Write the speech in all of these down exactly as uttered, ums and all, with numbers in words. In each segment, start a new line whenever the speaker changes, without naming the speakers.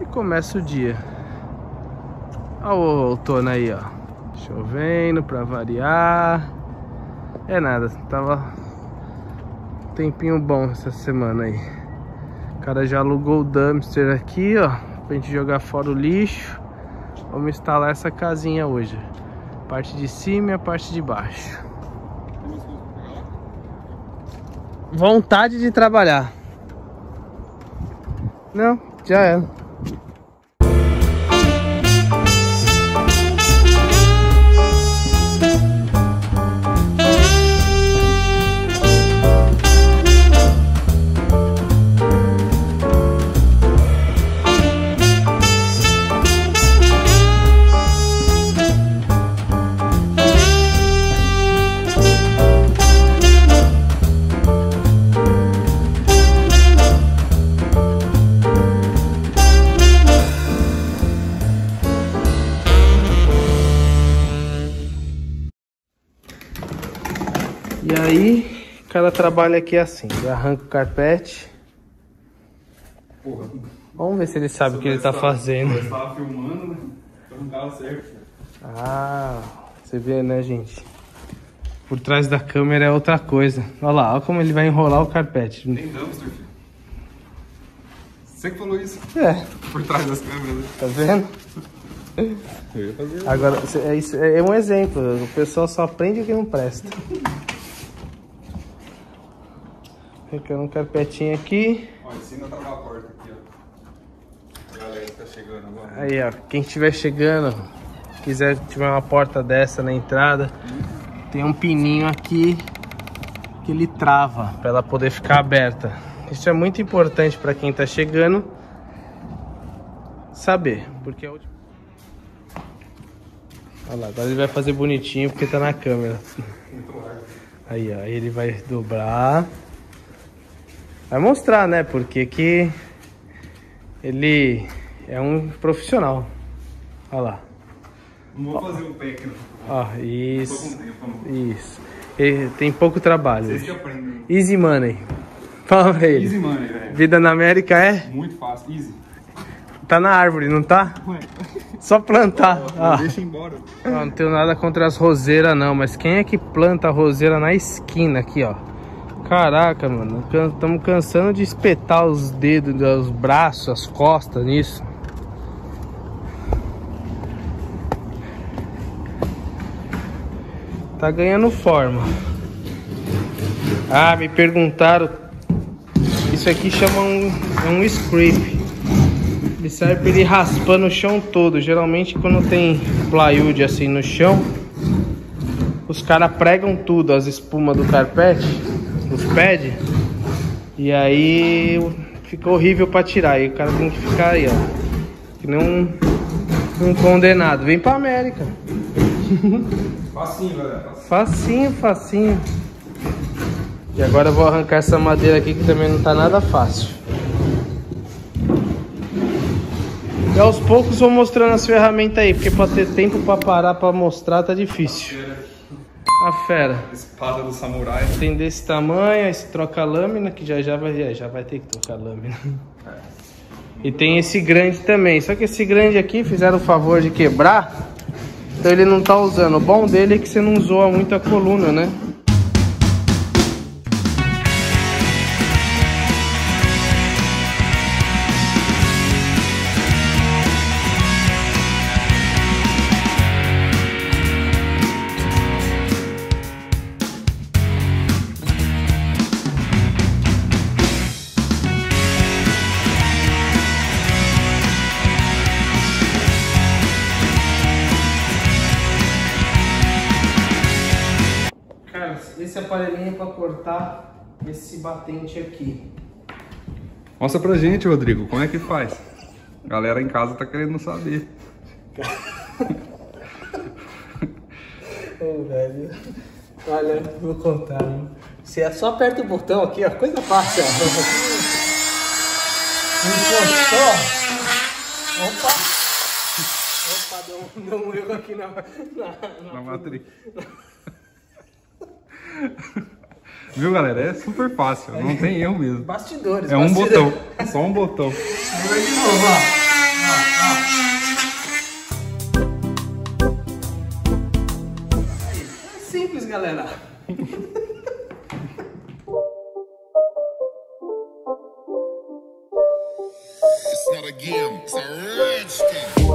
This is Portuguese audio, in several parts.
e começa o dia. Olha o outono aí, ó. Chovendo pra variar. É nada, tava um tempinho bom essa semana aí. O cara já alugou o dumpster aqui, ó, pra gente jogar fora o lixo. Vamos instalar essa casinha hoje. Parte de cima e a parte de baixo. Vontade de trabalhar. Não, já era. E aí, cada trabalho aqui é assim, ele arranca o carpete.
Porra.
Vamos ver se ele sabe o que ele tá fazendo.
Eu estava filmando, né? Então não dava certo.
Ah, você vê, né, gente? Por trás da câmera é outra coisa. Olha lá, olha como ele vai enrolar o carpete.
Tem dumpster, filho. Você que falou isso.
É.
Por trás das câmeras.
Tá vendo?
Eu ia fazer.
Agora, é, isso, é um exemplo. O pessoal só aprende o que não presta. Ficando um carpetinho aqui.
Ó, ensina a travar a porta aqui, ó. A galera que tá chegando agora.
Aí, ó, quem estiver chegando, quiser tiver uma porta dessa na entrada, tem um pininho aqui que ele trava para ela poder ficar aberta. Isso é muito importante para quem tá chegando saber, porque é o... Olha lá, agora ele vai fazer bonitinho porque tá na câmera. Aí, ó, aí ele vai dobrar. Vai mostrar, né? Porque que ele é um profissional. Olha lá.
Não vou fazer um técnico.
Ó, isso.
Tô com tempo, não.
Isso. Ele tem pouco trabalho.
Vocês que aprendem.
Easy money. Fala pra ele.
Easy money, velho.
Vida na América é?
Muito fácil. Easy.
Tá na árvore, não tá?
Ué.
Só plantar.
Não
Ó.
deixa embora.
Ó, não tenho nada contra as roseiras não, mas quem é que planta a roseira na esquina aqui, ó? Caraca, mano, estamos cansando de espetar os dedos, os braços, as costas nisso. Tá ganhando forma. Ah, me perguntaram. Isso aqui chama um, é um scrape. Ele serve para ele raspando o chão todo. Geralmente quando tem plywood assim no chão, os caras pregam tudo, as espumas do carpete, os pads, e aí fica horrível para tirar. E o cara tem que ficar aí, ó, que nem um, um condenado. Vem pra América.
Facinho, galera.
Facinho, facinho. E agora eu vou arrancar essa madeira aqui que também não tá nada fácil. E aos poucos vou mostrando as ferramentas aí, porque pra ter tempo pra parar pra mostrar tá difícil. A fera.
Espada do samurai.
Tem desse tamanho, esse troca lâmina, que já já vai, já vai ter que trocar lâmina. E tem esse grande também, só que esse grande aqui fizeram o favor de quebrar, então ele não tá usando. O bom dele é que você não zoa muito a coluna, né? Esse aparelhinho é para cortar esse batente aqui.
Mostra pra gente, Rodrigo, como é que faz? A galera em casa tá querendo saber.
Ô, velho. Olha, vou contar, hein? Você é só aperta o botão aqui, ó. Coisa fácil, ó. Encostou. Opa! Opa, deu, deu um erro aqui na, na, na,
Na matriz. Viu, galera? É super fácil, não tem erro mesmo.
Bastidores.
É um
bastidores.
botão, só um botão.
Vai de novo, ó. galera.
It's not a game, it's a rich thing.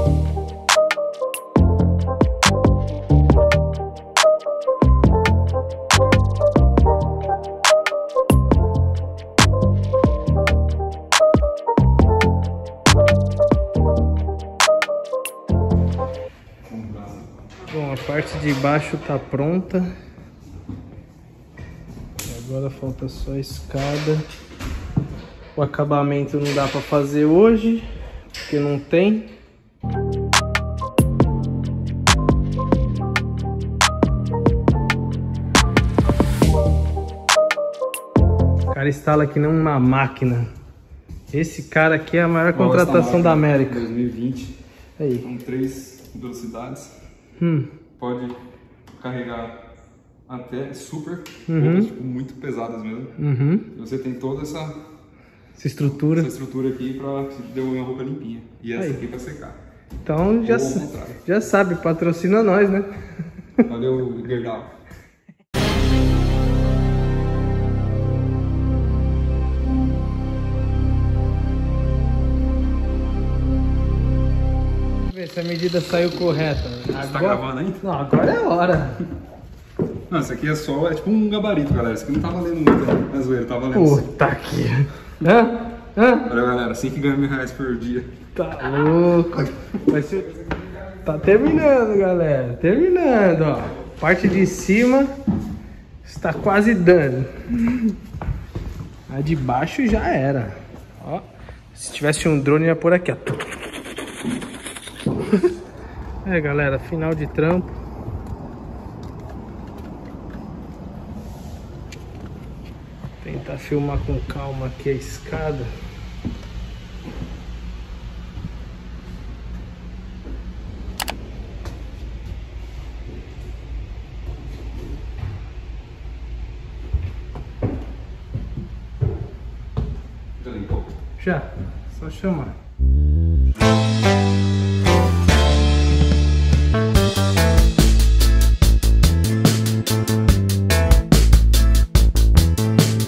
Bom, a parte de baixo tá pronta. Agora falta só a escada. O acabamento não dá pra fazer hoje, porque não tem. O cara instala aqui nem uma máquina. Esse cara aqui é a maior Bom, contratação da América.
dois mil e vinte.
Aí.
Com três velocidades.
Hum.
Pode carregar até super,
uhum.
roupas, tipo, muito pesadas mesmo.
Uhum.
E você tem toda essa,
essa estrutura.
Essa estrutura aqui para devolver a roupa limpinha. E essa
Aí.
aqui para secar.
Então já, já sabe, patrocina nós, né?
Valeu, Gerdau.
Se a medida saiu correta.
Você
agora...
tá gravando ainda?
Não, agora é hora.
Não, isso aqui é só, é tipo um gabarito, galera. Isso aqui não tá valendo muito, né? É zoeira, tá valendo.
Puta aqui. Hã? Hã?
Olha, galera, assim que ganha mil reais por dia.
Tá louco. Vai ser... Tá terminando, galera. Terminando, ó. Parte de cima está quase dando. A de baixo já era. Ó. Se tivesse um drone, ia por aqui, ó. É, galera, final de trampo. Tentar filmar com calma aqui a escada.
Já limpou?
Já, só chamar.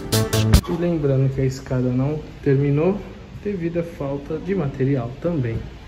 Lembrando que a escada não terminou devido à falta de material também.